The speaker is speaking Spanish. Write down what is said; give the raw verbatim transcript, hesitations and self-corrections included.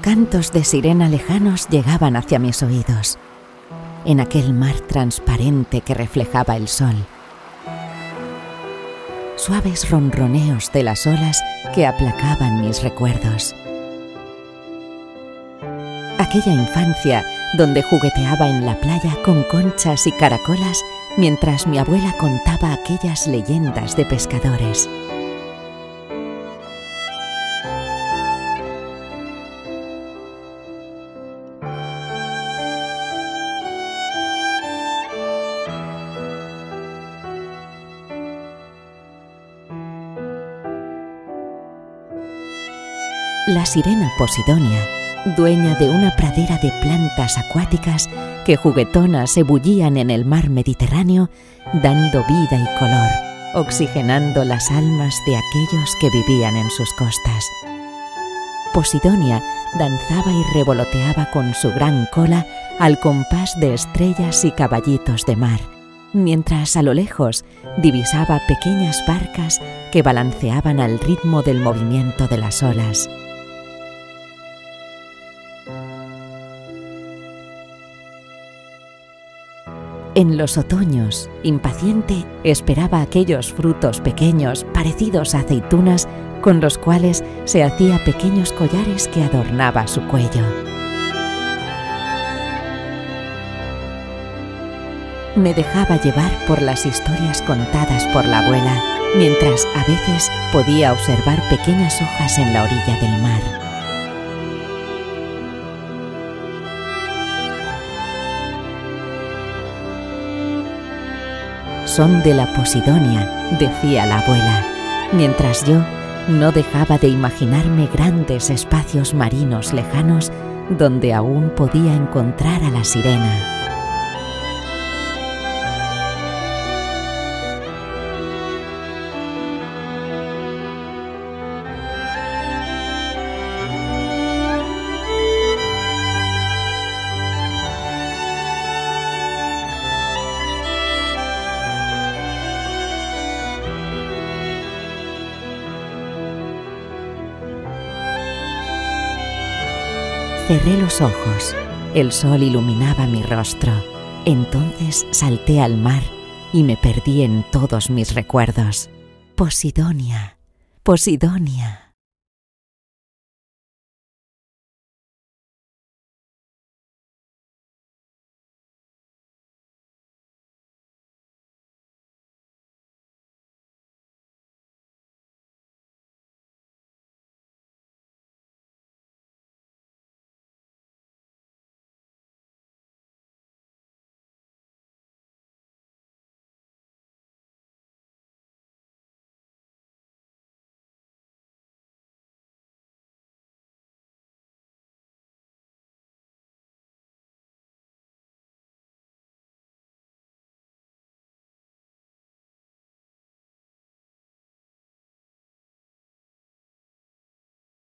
cantos de sirena lejanos llegaban hacia mis oídos, en aquel mar transparente que reflejaba el sol. Suaves ronroneos de las olas que aplacaban mis recuerdos. Aquella infancia donde jugueteaba en la playa con conchas y caracolas mientras mi abuela contaba aquellas leyendas de pescadores. La sirena Posidonia, dueña de una pradera de plantas acuáticas que juguetonas se bullían en el mar Mediterráneo, dando vida y color, oxigenando las almas de aquellos que vivían en sus costas. Posidonia danzaba y revoloteaba con su gran cola al compás de estrellas y caballitos de mar, mientras a lo lejos divisaba pequeñas barcas que balanceaban al ritmo del movimiento de las olas. En los otoños, impaciente, esperaba aquellos frutos pequeños, parecidos a aceitunas, con los cuales se hacía pequeños collares que adornaba su cuello. Me dejaba llevar por las historias contadas por la abuela, mientras a veces podía observar pequeñas hojas en la orilla del mar. Son de la Posidonia, decía la abuela, mientras yo no dejaba de imaginarme grandes espacios marinos lejanos donde aún podía encontrar a la sirena. Cerré los ojos. El sol iluminaba mi rostro. Entonces salté al mar y me perdí en todos mis recuerdos. Posidonia, Posidonia.